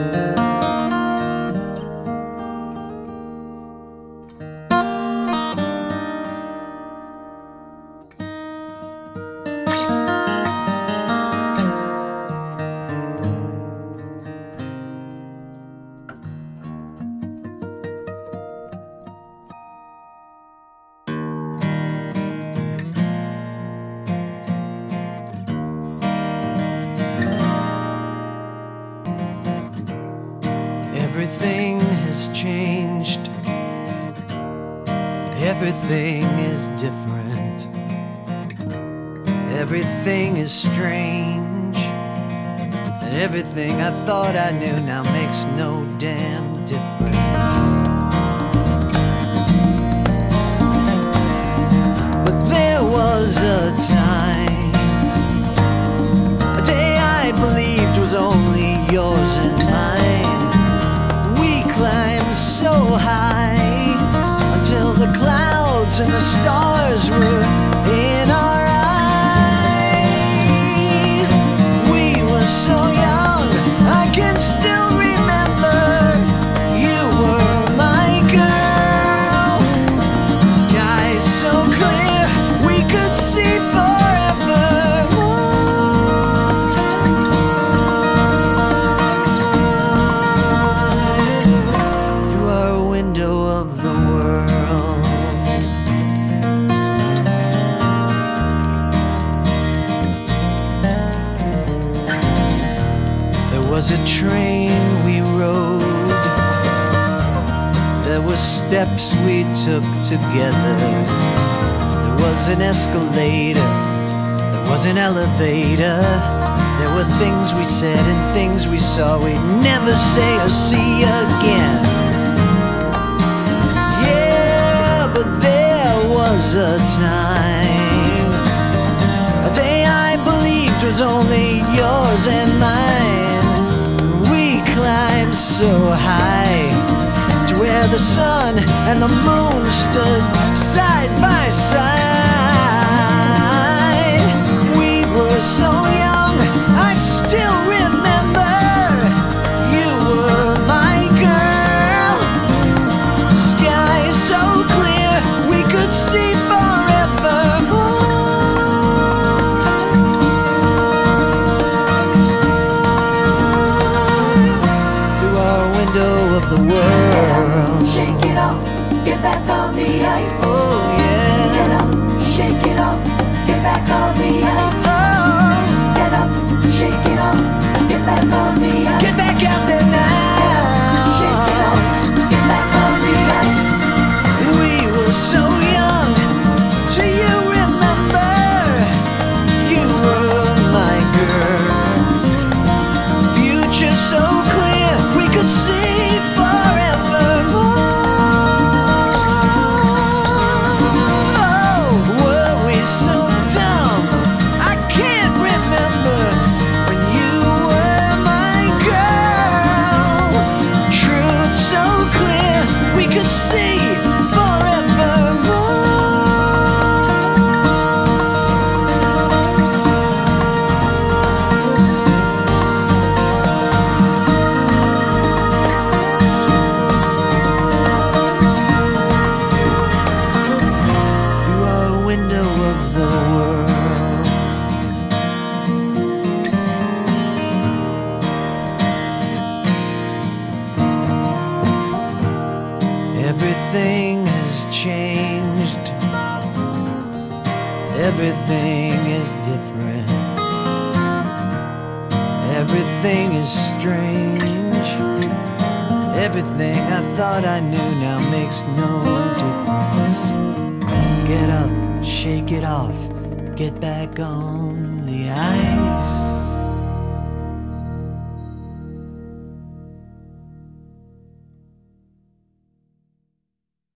Everything has changed. Everything is different. Everything is strange. And everything I thought I knew now makes no damn difference. But there was a time, a day I believed was only yours and mine. Climbed so high until the clouds and the stars were in our eyes. We were so young, I can still remember. You were my girl. Sky so clear, we could see forever. There was a train we rode. There were steps we took together. There was an escalator. There was an elevator. There were things we said and things we saw we'd never say or see again. Yeah, but there was a time, a day I believed was only yours and mine. Climbed so high to where the sun and the moon stood side by side. We were so young, I still remember. You were my girl. Sky so clear, we could see forevermore. Of the world. Shake it off, get back on the ice. Oh yeah. Get up, shake it off, get back on the ice. Oh. Get up, shake it off, get back on the ice. Get back out there now. Shake it off, get back on the ice. We were so young, do you remember? You were my girl. Future so clear, we could see everything has changed. Everything is different. Everything is strange. Everything I thought I knew now makes no difference. Get up, shake it off, get back on the ice.